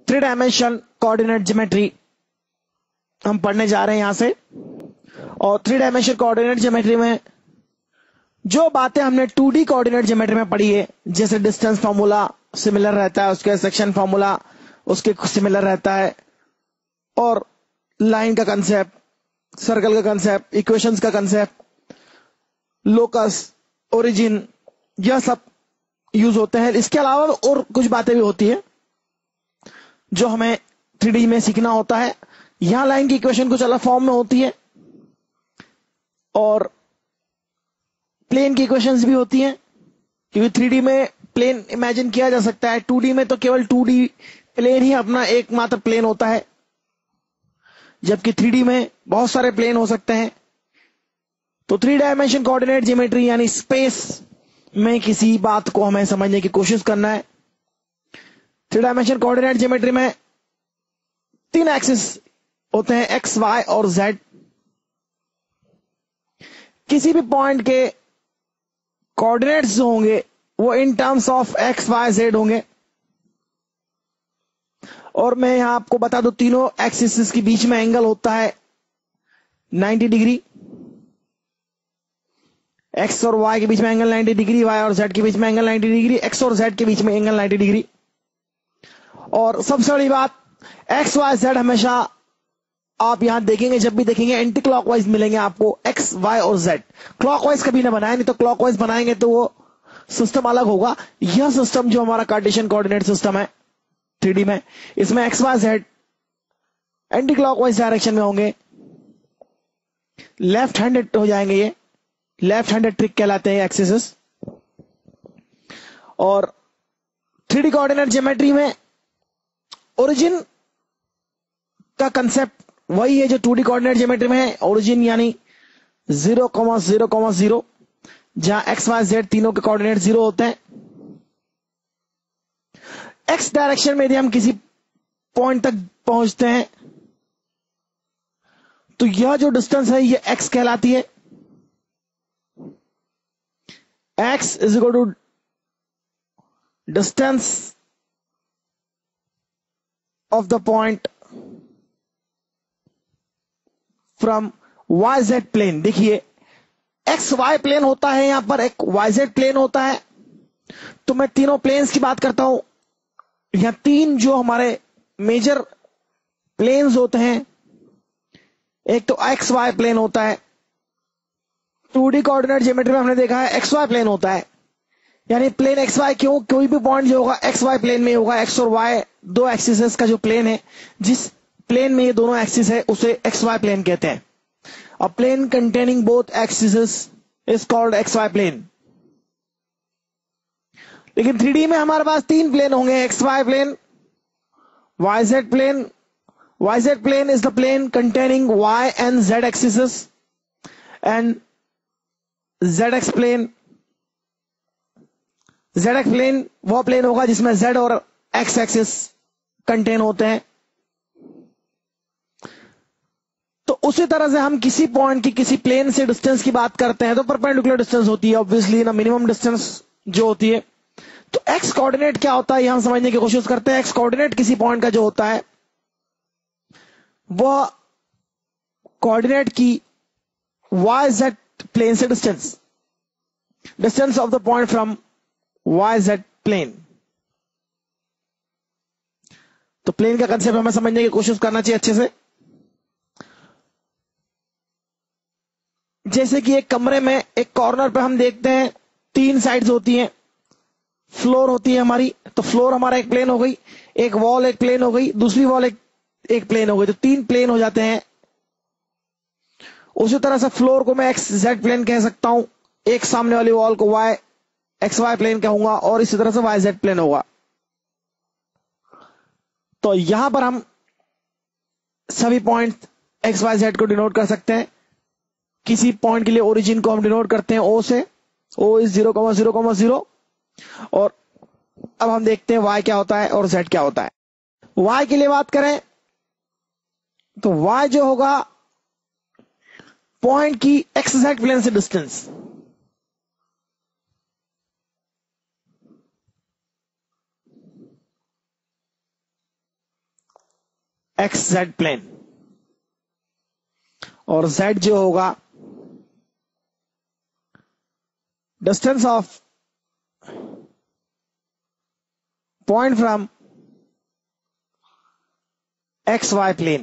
Three dimension coordinate geometry हम पढ़ने जा रहे हैं यहां से। और थ्री डायमेंशन कोऑर्डिनेट ज्योमेट्री में जो बातें हमने 2D कोऑर्डिनेट ज्योमेट्री में पढ़ी है, जैसे डिस्टेंस फॉर्मूला सिमिलर रहता है, उसके सेक्शन फॉर्मूला उसके सिमिलर रहता है, और लाइन का कंसेप्ट, सर्कल का कंसेप्ट, इक्वेशंस का कंसेप्ट, लोकस, ओरिजिन, यह सब यूज होते हैं। इसके अलावा और कुछ बातें भी होती है जो हमें 3D में सीखना होता है। यहां लाइन की इक्वेशन कुछ अलग फॉर्म में होती है और प्लेन की इक्वेशंस भी होती हैं, क्योंकि 3D में प्लेन इमेजिन किया जा सकता है, 2D में तो केवल 2D प्लेन ही अपना एकमात्र प्लेन होता है, जबकि 3D में बहुत सारे प्लेन हो सकते हैं। तो थ्री डायमेंशन कोऑर्डिनेट ज्योमेट्री यानी स्पेस में किसी बात को हमें समझने की कोशिश करना है। थ्री डायमेंशन कोऑर्डिनेट ज्योमेट्री में 3 एक्सिस होते हैं, एक्स, वाई और जेड। किसी भी पॉइंट के कोऑर्डिनेट्स जो होंगे वो in terms of X, Y, Z होंगे। और मैं यहां आपको बता दूं, तीनों एक्सिस के बीच में एंगल होता है 90 डिग्री। एक्स और वाई के बीच में एंगल 90 डिग्री, वाई और जेड के बीच में एंगल 90 डिग्री, एक्स और जेड के बीच में एंगल 90 डिग्री। और सबसे बड़ी बात, एक्स, वाई, जेड हमेशा आप यहां देखेंगे, जब भी देखेंगे एंटी क्लॉकवाइज मिलेंगे आपको, एक्स, वाई और जेड। क्लॉकवाइज कभी ना बनाए, नहीं तो क्लॉकवाइज बनाएंगे तो वो सिस्टम अलग होगा। यह सिस्टम जो हमारा कार्टेशियन कोऑर्डिनेट सिस्टम है 3D में, इसमें X, Y, Z anti clockwise direction में होंगे, लेफ्ट हैंडेड हो जाएंगे। ये लेफ्ट हैंडेड ट्रिक कहलाते हैं एक्सिस। और 3D कोऑर्डिनेट ज्योमेट्री में ओरिजिन का कंसेप्ट वही है जो 2D कोऑर्डिनेट ज्योमेट्री में है। ओरिजिन यानी 0,0,0, जहां एक्स, वाई, जेड तीनों के कोऑर्डिनेट 0 होते हैं। एक्स डायरेक्शन में यदि हम किसी पॉइंट तक पहुंचते हैं तो यह जो डिस्टेंस है ये एक्स कहलाती है। X is equal to distance of the point from y z plane. देखिए, एक्स वाई प्लेन होता है, यहां पर एक वाई जेड प्लेन होता है। तो मैं तीनों प्लेन्स की बात करता हूं। यहां 3 जो हमारे मेजर प्लेन्स होते हैं, एक तो एक्स वाई प्लेन होता है। 2D कोऑर्डिनेट ज्योमेट्री में हमने देखा है एक्स वाई प्लेन होता है, यानी प्लेन एक्स वाई। क्यों? कोई भी पॉइंट जो होगा एक्स वाई प्लेन में होगा। एक्स और वाई दो एक्सिस का जो प्लेन है, जिस प्लेन में ये दोनों एक्सिस है उसे एक्स वाई प्लेन कहते हैं। A plane containing both axis is called x Y plane. लेकिन 3D में हमारे पास 3 प्लेन होंगे, x Y plane, y z plane. Y z plane is the plane containing y and z axis, and z x plane, z x plane वह plane होगा जिसमें Z और x axis contain होते हैं। तो उसी तरह से हम किसी पॉइंट की किसी प्लेन से डिस्टेंस की बात करते हैं तो परपेंडिकुलर डिस्टेंस होती है, ऑब्वियसली ना, मिनिमम डिस्टेंस जो होती है। तो एक्स कोऑर्डिनेट क्या होता है यहां समझने की कोशिश करते हैं। एक्स कोऑर्डिनेट किसी पॉइंट का जो होता है वह कोऑर्डिनेट की वाई जेड प्लेन से distance of the point from y z plane. तो प्लेन का कंसेप्ट हमें समझने की कोशिश करना चाहिए अच्छे से। जैसे कि एक कमरे में एक कॉर्नर पे हम देखते हैं 3 साइड्स होती हैं, फ्लोर होती है हमारी। तो फ्लोर हमारा एक प्लेन हो गई, एक वॉल एक प्लेन हो गई, दूसरी वॉल एक प्लेन हो गई, तो 3 प्लेन हो जाते हैं। उसी तरह से फ्लोर को मैं एक्स जेड प्लेन कह सकता हूं, एक सामने वाली वॉल को वाई एक्स वाई प्लेन कहूंगा, और इसी तरह से वाई जेड प्लेन होगा। तो यहां पर हम सभी पॉइंट एक्स वाई जेड को डिनोट कर सकते हैं। किसी पॉइंट के लिए ओरिजिन को हम डिनोट करते हैं ओ से, ओ इज 0,0,0। और अब हम देखते हैं वाई क्या होता है और जेड क्या होता है। वाई के लिए बात करें तो वाई जो होगा पॉइंट की एक्स जेड प्लेन से डिस्टेंस। एक्स जेड प्लेन, और जेड जो होगा distance of point from X Y plane.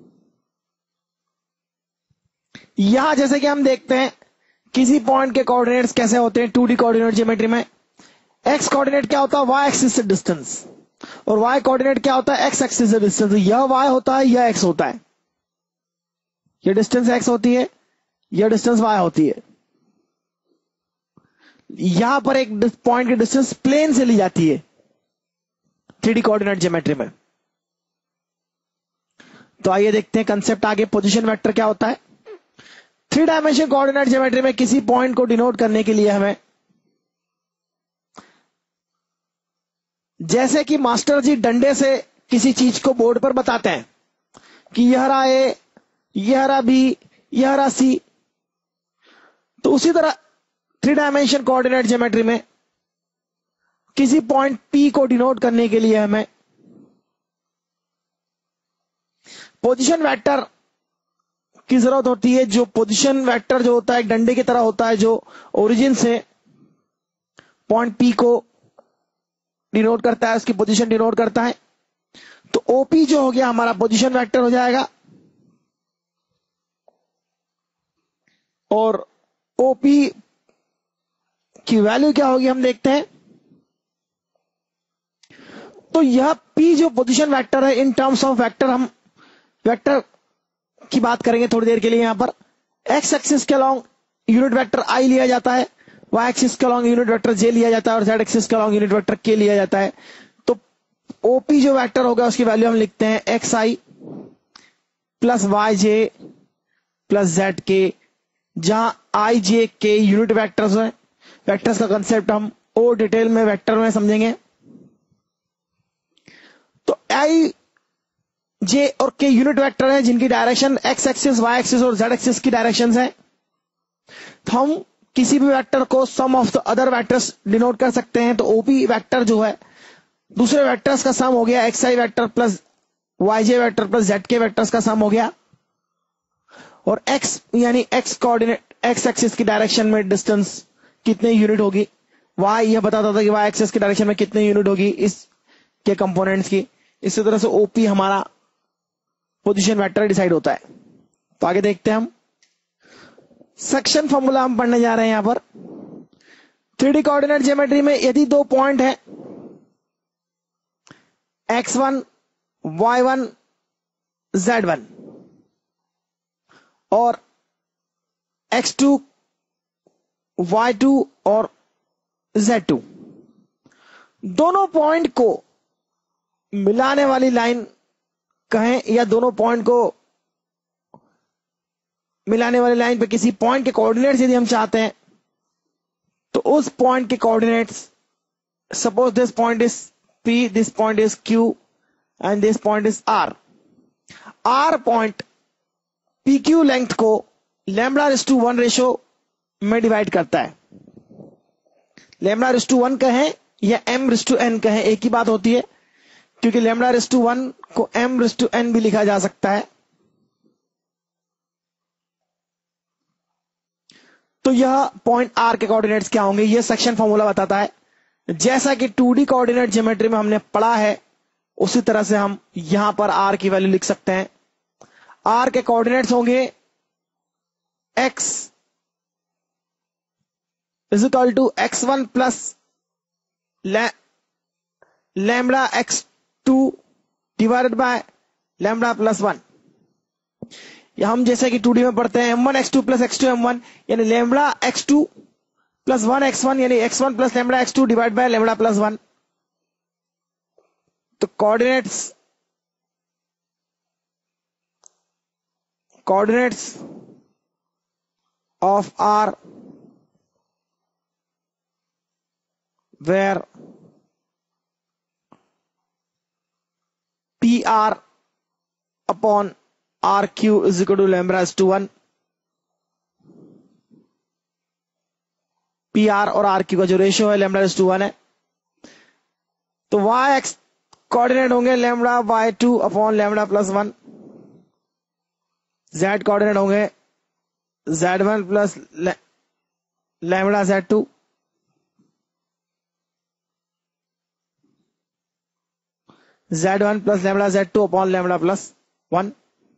यहां जैसे कि हम देखते हैं किसी पॉइंट के कोऑर्डिनेट्स कैसे होते हैं 2D कोऑर्डिनेट ज्योमेट्री में। एक्स कोऑर्डिनेट क्या होता है, वाई एक्सिस से डिस्टेंस, और वाई कोऑर्डिनेट क्या होता है, एक्स एक्सिस से डिस्टेंस। यह वाई होता है, यह एक्स होता है, यह डिस्टेंस एक्स होती है, यह डिस्टेंस वाई होती है। यहां पर एक पॉइंट की डिस्टेंस प्लेन से ली जाती है 3D कोऑर्डिनेट ज्योमेट्री में। तो आइए देखते हैं कंसेप्ट आगे। पोजीशन वेक्टर क्या होता है? 3 डायमेंशन कोऑर्डिनेट ज्योमेट्री में किसी पॉइंट को डिनोट करने के लिए हमें, जैसे कि मास्टर जी डंडे से किसी चीज को बोर्ड पर बताते हैं कि यह रहा ए, यह रहा बी, यह रहा सी, तो उसी तरह 3 डायमेंशन कोऑर्डिनेट ज्योमेट्री में किसी पॉइंट P को डिनोट करने के लिए हमें पोजीशन वेक्टर की जरूरत होती है। जो पोजीशन वेक्टर जो होता है एक डंडे की तरह होता है, जो ओरिजिन से पॉइंट P को डिनोट करता है, उसकी पोजीशन डिनोट करता है। तो OP जो हो गया हमारा पोजीशन वेक्टर हो जाएगा, और OP की वैल्यू क्या होगी हम देखते हैं। तो यह P जो पोजीशन वेक्टर है, इन टर्म्स ऑफ वेक्टर हम वेक्टर की बात करेंगे थोड़ी देर के लिए। यहां पर एक्स एक्सिस के अलॉन्ग यूनिट वेक्टर I लिया जाता है, वाई एक्सिस के अलॉन्ग यूनिट वेक्टर J लिया जाता है, और जेड एक्सिस के अलॉन्ग यूनिट वेक्टर K लिया जाता है। तो OP जो वेक्टर होगा उसकी वैल्यू हम लिखते हैं XI plus YJ plus ZK, जहां I J K unit vectors हैं। वेक्टर्स का कंसेप्ट हम और डिटेल में वेक्टर में समझेंगे। तो I J और K यूनिट वेक्टर है जिनकी direction x axis, y axis और जेड एक्सिस की डायरेक्शंस है। तो हम किसी भी वेक्टर को sum of the other vectors denote कर सकते हैं। तो OP वेक्टर जो है दूसरे वेक्टर्स का सम हो गया, XI vector plus YJ vector plus ZK vectors का सम हो गया। और X यानी X कोऑर्डिनेट X एक्सिस की डायरेक्शन में डिस्टेंस कितने यूनिट होगी, Y यह बताता था कि Y एक्सिस की डायरेक्शन में कितने यूनिट होगी इस के कंपोनेंट्स की। इसी तरह से OP हमारा पोजीशन वेक्टर डिसाइड होता है। तो आगे देखते हैं हम सेक्शन फॉर्मूला हम पढ़ने जा रहे हैं। यहां पर 3D कोऑर्डिनेट ज्योमेट्री में यदि दो पॉइंट है x1 y1 z1 और x2 y2 और z2, दोनों पॉइंट को मिलाने वाली लाइन कहें, या दोनों पॉइंट को मिलाने वाली लाइन पे किसी पॉइंट के कोऑर्डिनेट्स यदि हम चाहते हैं, तो उस पॉइंट के coordinates, suppose this point is P, this point is Q and this point is R। R point PQ length को λ/1 रेशो में डिवाइड करता है। λ/1 कहें या m/n कहें, एक ही बात होती है, क्योंकि λ/1 को m/n भी लिखा जा सकता है। तो यह पॉइंट R के कोऑर्डिनेट्स क्या होंगे, यह सेक्शन फॉर्मूला बताता है। जैसा कि 2D कोऑर्डिनेट ज्योमेट्री में हमने पढ़ा है, उसी तरह से हम यहां पर R की वैल्यू लिख सकते हैं। R के कोऑर्डिनेट्स होंगे x is equal to x1 plus lambda x2 divided by lambda plus 1। या हम जैसे कि 2D में पढ़ते हैं m1 x2 plus x2 m1, यानी लैम्बडा x2 प्लस 1 x1, यानी x1 plus lambda x2 divide by lambda plus 1। तो coordinates of R where PR upon RQ is equal to λ/1। PR और RQ का जो रेशियो है λ/1 है। तो y कोऑर्डिनेट होंगे lambda by 2 upon lambda plus 1। z coordinate होंगे z1 plus lambda z2। z1 plus lambda z2 upon lambda plus 1।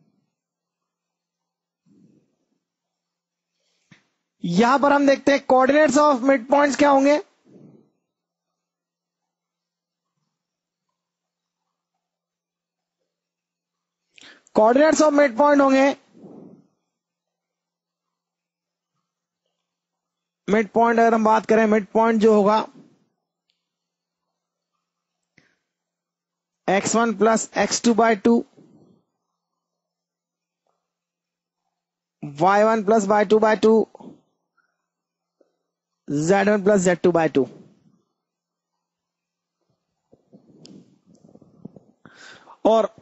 यहां पर हम देखते हैं कोऑर्डिनेट्स ऑफ मिड पॉइंट्स क्या होंगे। कोऑर्डिनेट्स ऑफ मिड पॉइंट होंगे, मिड पॉइंट अगर हम बात करें, मिड पॉइंट जो होगा x1 plus x2 by 2, y1 plus y2 by 2, z1 plus z2 by 2। और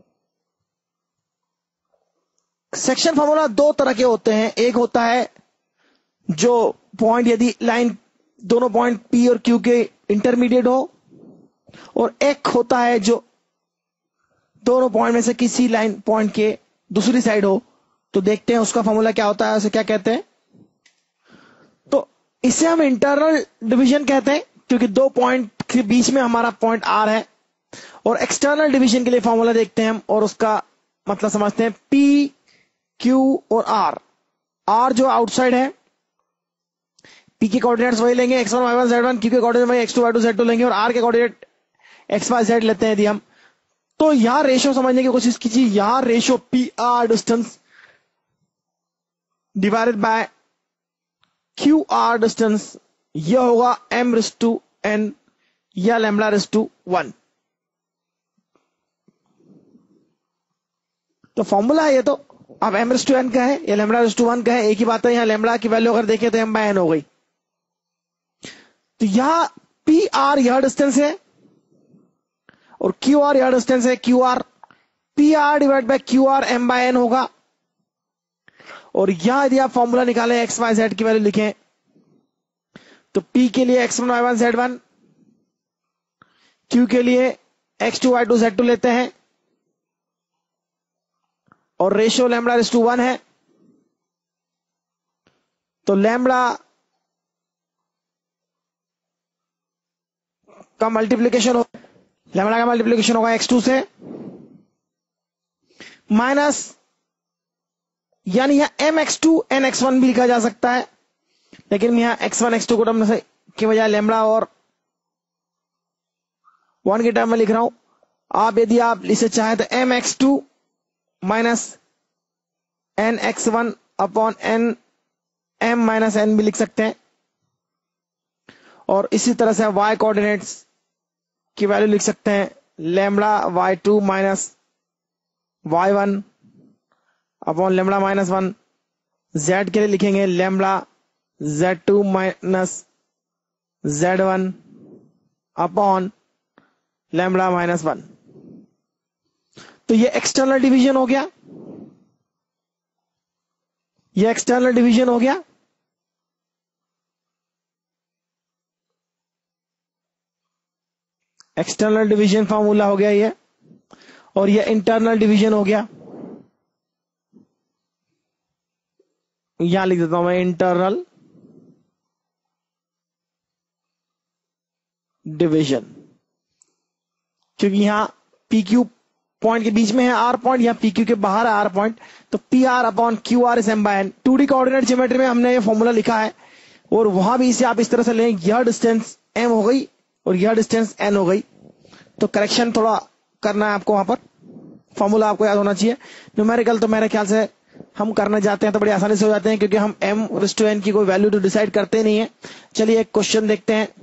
सेक्शन फॉर्मूला दो तरह के होते हैं। एक होता है जो पॉइंट यदि लाइन दोनों पॉइंट P और Q के इंटरमीडिएट हो, और एक होता है जो दोनों पॉइंट में से किसी लाइन पॉइंट के दूसरी साइड हो। तो देखते हैं उसका फॉर्मूला क्या होता है, उसे क्या कहते हैं। तो इसे हम इंटरनल डिवीजन कहते हैं, क्योंकि दो पॉइंट के बीच में हमारा पॉइंट R है। और एक्सटर्नल डिवीजन के लिए फॉर्मूला देखते हैं हम, और उसका मतलब समझते हैं P, Q और R। R जो आउटसाइड है, P के कोऑर्डिनेट्स वही लेंगे x1 y1 z1, Q के कोऑर्डिनेट वही x2 y2 z2 लेंगे, और R के कोऑर्डिनेट x y z लेते हैं यदि हम। तो यहां रेशियो समझने की कोशिश कीजिए। यहां ratio PR distance divided by QR distance, यह होगा m⁻n या λ⁻1। तो फॉर्मूला है ये। तो अब m⁻n का है या λ⁻1 का है, एक ही बात है। यहां लैम्बडा की वैल्यू अगर देखें तो m/n हो गई। तो यहां PR यह डिस्टेंस है और QR यह डिस्टेंस है। PR divide by QR m/n होगा। और यहां यदि आप फॉर्मूला निकालें x y z की वैल्यू लिखें, तो P के लिए x1 y1 z1, Q के लिए x2 y2 z2 लेते हैं, और रेशियो λ⁻1 है। तो लैम्बडा का मल्टीप्लीकेशन होगा x2 से, माइनस, यानी यहां mx2 nx1 भी लिखा जा सकता है, लेकिन मैं यहां x1 x2 को टर्म के बजाय लैम्बडा और 1 के टर्म में लिख रहा हूं। आप यदि आप इसे चाहें तो mx2 minus nx1 upon n m minus n भी लिख सकते हैं। और इसी तरह से y कोऑर्डिनेट्स की वैल्यू लिख सकते हैं lambda y2 minus y1 upon lambda minus 1। z के लिए लिखेंगे lambda z2 minus z1 upon lambda minus 1। तो ये एक्सटर्नल डिवीजन हो गया, ये एक्सटर्नल डिवीजन हो गया। एक्सटर्नल डिवीजन फॉर्मूला हो गया ये, और ये इंटरनल डिवीजन हो गया। यहां लिख देता हूं मैं इंटरनल डिवीजन, क्योंकि यहां PQ पॉइंट के बीच में है R पॉइंट, यहां PQ के बाहर है R पॉइंट। तो PR upon QR is m/n। 2D coordinate geometry में हमने ये फॉर्मूला लिखा है, और वहां भी इसे आप इस तरह से लें, यह डिस्टेंस m हो गई और यह डिस्टेंस n हो गई। तो करेक्शन थोड़ा करना है आपको, वहां पर फॉर्मूला आपको याद होना चाहिए। न्यूमेरिकल तो मेरे ख्याल से हम करने जाते हैं तो बड़ी आसानी से हो जाते हैं, क्योंकि हम m⁻n की कोई वैल्यू तो डिसाइड करते नहीं है। चलिए एक क्वेश्चन देखते हैं।